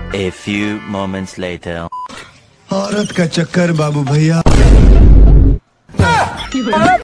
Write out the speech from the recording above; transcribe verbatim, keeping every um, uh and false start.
A few moments later. औरत का चक्कर बाबू भैया।